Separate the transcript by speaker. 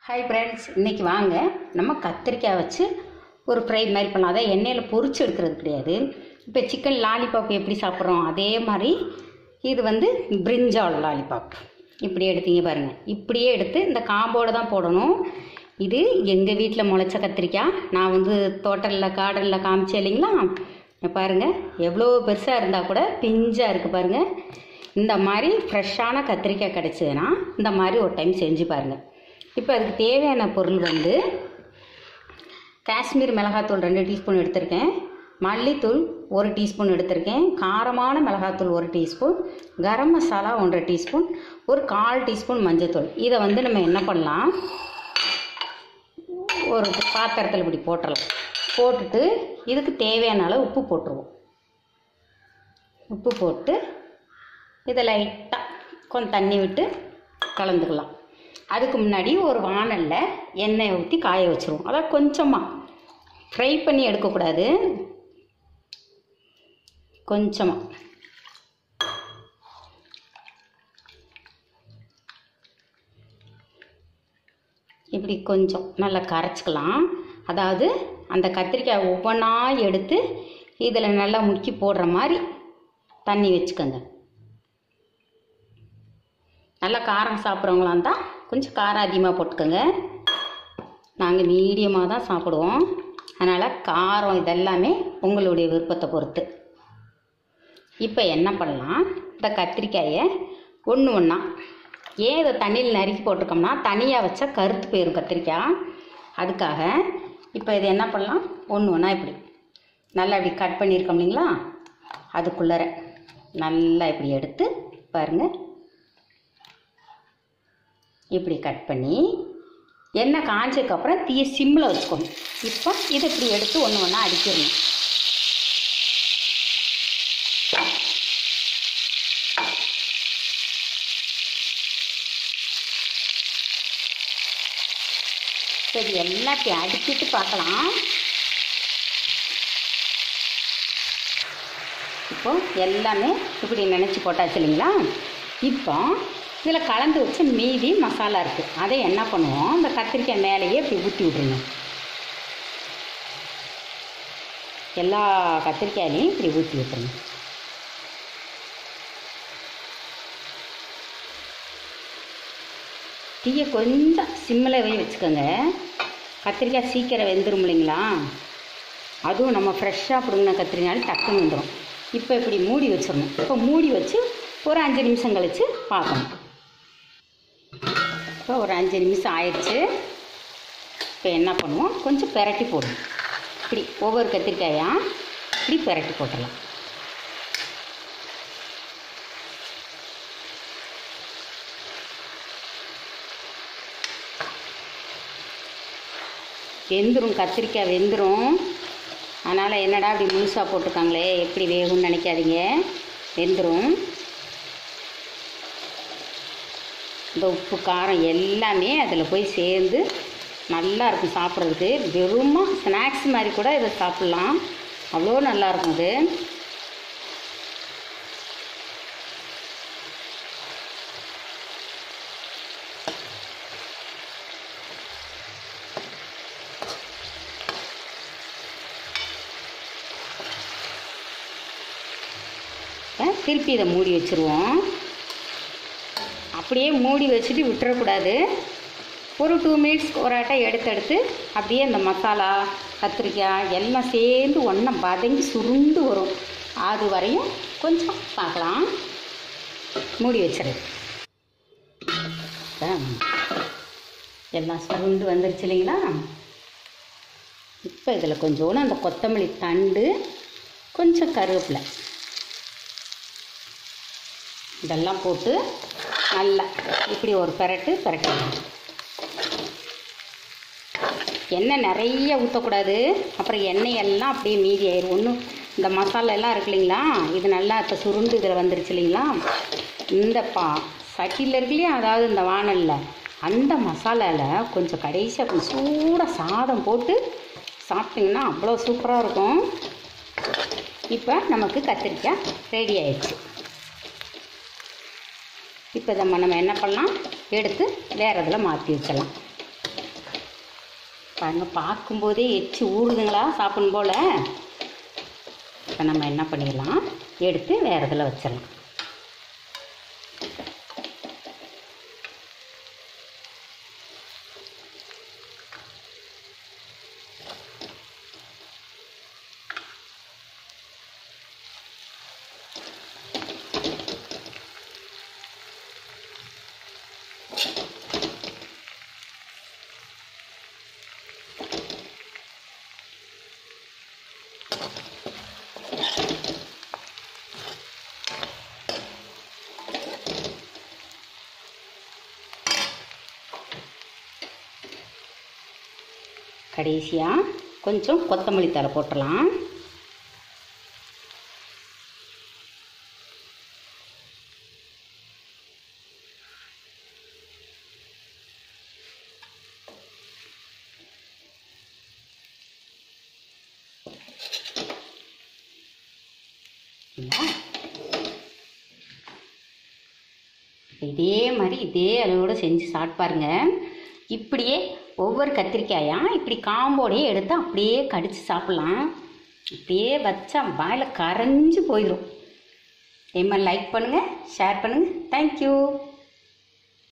Speaker 1: Hi friends, இன்றைக்கி வாங்க நம்ம கத்திரிக்காய் வச்சு ஒரு ஃப்ரை மாதிரி பண்ணலாம். அதை எண்ணெயில் பொரிச்சு எடுக்கிறது கிடையாது. இப்போ சிக்கன் லாலிபாப் எப்படி சாப்பிட்றோம் அதே மாதிரி இது பிரிஞ்சால் லாலிபாப். இப்படி எடுத்தீங்க பாருங்கள். இப்படியே எடுத்து இந்த காம்போடு தான் போடணும். இது எங்கள் வீட்டில் முளைச்ச கத்திரிக்காய். நான் தோட்டலில் கார்டனில் காமிச்சேன் இல்லைங்களா. பாருங்கள் எவ்வளோ பெருசாக இருந்தால் கூட பிஞ்சாக இருக்குது பாருங்கள். இந்த மாதிரி ஃப்ரெஷ்ஷான கத்திரிக்காய் கிடச்சிதுன்னா இந்த மாதிரி ஒரு டைம் செஞ்சு பாருங்கள். இப்போ அதுக்கு தேவையான பொருள் காஷ்மீர் மிளகாத்தூள் 2 டீஸ்பூன் எடுத்திருக்கேன், மல்லித்தூள் 1 டீஸ்பூன் எடுத்திருக்கேன், காரமான மிளகாத்தூள் 1 டீஸ்பூன், கரம் மசாலா 1 டீஸ்பூன், ஒரு 1/4 டீஸ்பூன் மஞ்சத்தூள். இதை நம்ம என்ன பண்ணலாம், ஒரு பாத்திரத்தில் இப்படி போட்டுடலாம். போட்டுட்டு இதுக்கு தேவையான அளவு உப்பு போட்டுருவோம். உப்பு போட்டு இதை லைட்டாக கொஞ்சம் தண்ணி விட்டு கலந்துக்கலாம். அதுக்கு முன்னாடி ஒரு வாணலில் எண்ணெய் ஊற்றி காய வச்சுருவோம். அதாவது கொஞ்சமாக ஃப்ரை பண்ணி எடுக்கக்கூடாது, கொஞ்சமாக. இப்படி கொஞ்சம் நல்லா கரைச்சிக்கலாம். அதாவது அந்த கத்திரிக்காய் ஒவ்வொன்றா எடுத்து இதில் நல்லா முக்கி போடுற மாதிரி தண்ணி வச்சுக்கோங்க. நல்லா காரம் சாப்பிட்றவங்களா இருந்தால் கொஞ்சம் காரம் அதிகமாக போட்டுக்கோங்க. நாங்கள் மீடியமாக தான் சாப்பிடுவோம். அதனால் காரம் இதெல்லாமே உங்களுடைய விருப்பத்தை பொறுத்து. இப்போ என்ன பண்ணலாம், இந்த கத்திரிக்காயை ஒன்று ஒன்றா ஏன் இதை தண்ணியில் நறுக்கி போட்டிருக்கோம்னா தனியாக வச்சா கருத்து போயிடும் கத்திரிக்காய். அதுக்காக இப்போ இதை என்ன பண்ணலாம், ஒன்று ஒன்றா இப்படி நல்லா இப்படி கட் பண்ணியிருக்கோம் இல்லைங்களா, அதுக்குள்ளே நல்லா இப்படி எடுத்து பாருங்கள். இப்படி கட் பண்ணி எண்ணெய் காஞ்சதுக்கப்புறம் தீயை சிம்மில் வச்சுக்கணும். இப்போ இதை இப்படி எடுத்து ஒன்று ஒன்றா அடிச்சிடணும். சரி, எல்லாத்தையும் அடிச்சிட்டு பார்க்கலாம். இப்போ எல்லாமே இப்படி நினச்சி போட்டாச்சு இல்லைங்களா. இப்போ இதில் கலந்து வச்சு மீதி மசாலா இருக்குது. அதை என்ன பண்ணுவோம், இந்த கத்திரிக்காய் மேலேயே இப்படி ஊற்றி விட்ருங்க. எல்லா கத்திரிக்காயிலையும் இப்படி ஊற்றி விட்டுருங்க. தீயை கொஞ்சம் சிம்மில் வச்சுக்கோங்க. கத்திரிக்காய் சீக்கிரம் வெந்துடும் இல்லைங்களா. அதுவும் நம்ம ஃப்ரெஷ்ஷாக பிடுங்கின கத்திரிக்காய் டக்குன்னு வந்துடும். இப்போ இப்படி மூடி வச்சிடணும். இப்போ மூடி வச்சு ஒரு 5 நிமிஷம் கழித்து பார்க்கணும். இப்போ ஒரு 5 நிமிஷம் ஆயிடுச்சு. இப்போ என்ன பண்ணுவோம், கொஞ்சம் பெரட்டி போடுவோம். இப்படி ஒவ்வொரு கத்திரிக்காயாக இப்படி பெரட்டி போட்டுடலாம். வெந்துடும், கத்திரிக்காய் வெந்துடும். அதனால் என்னடா இப்படி முழுசாக போட்டிருக்காங்களே எப்படி வேகும்னு நினைக்காதீங்க, வெந்துடும். இந்த உப்பு காரம் எல்லாமே அதில் போய் சேர்ந்து நல்லா இருக்கும் சாப்பிட்றதுக்கு. வெறுமா ஸ்நாக்ஸ் மாதிரி கூட இதை சாப்பிட்லாம், அவ்வளோ நல்லாயிருக்கும் அது. திருப்பி இதை மூடி வச்சுருவோம். அப்படியே மூடி வச்சுட்டு விட்டுறக்கூடாது. ஒரு 2 மினிட்ஸ்க்கு ஒரு ஆட்டை எடுத்து அப்படியே அந்த மசாலா கத்திரிக்காய் எல்லாம் சேர்ந்து ஒன்றா வதங்கி சுருண்டு வரும். அது வரையும் கொஞ்சம் பார்க்கலாம். மூடி வச்சிடுது. எல்லாம் சுருண்டு வந்துருச்சு இல்லைங்களா. இப்போ இதில் கொஞ்சோண்டு அந்த கொத்தமல்லி தண்டு, கொஞ்சம் கருவேப்பிலை இதெல்லாம் போட்டு நல்லா இப்படி ஒரு பெரட்டு. எண்ணெய் நிறைய ஊற்றக்கூடாது, அப்புறம் எண்ணெய் எல்லாம் அப்படியே மீதி ஆயிடும். ஒன்றும் இந்த மசாலா எல்லாம் இருக்கு இல்லைங்களா, இது நல்லா இப்போ சுருண்டு இதில் வந்துருச்சு இல்லைங்களா. இந்த சட்டியில் இருக்கு இல்லையா, அதாவது இந்த வாணலில் அந்த மசாலாவில் கொஞ்சம் கடைசியாக கொஞ்சம் சூடாக சாதம் போட்டு சாப்பிட்டிங்கன்னா அவ்வளோ சூப்பராக இருக்கும். இப்போ நமக்கு கத்திரிக்காய் ரெடி ஆயிடுச்சு. இப்போ நம்ம என்ன பண்ணலாம், எடுத்து வேறு இதில் மாற்றி வச்சிடலாம். பாருங்கள், பார்க்கும்போதே எச்சி ஊறுதுங்களா சாப்பிடும் போல். இப்போ நம்ம என்ன பண்ணிடலாம், எடுத்து வேறு இதில் வச்சிடலாம். கடைசியாக கொஞ்சம் கொத்தமல்லி தழை போட்டுடலாம். இதே மாதிரி இதே அளவோடு செஞ்சு சாப்பிட்டு பாருங்க. இப்படியே ஒவ்வொரு கத்திரிக்காயாக இப்படி காம்போடையே எடுத்து அப்படியே கடித்து சாப்பிட்லாம். அப்படியே வச்சா வாயில் கரைஞ்சி போயிடும். இதே மாதிரி லைக் பண்ணுங்கள், ஷேர் பண்ணுங்கள். தேங்க்யூ.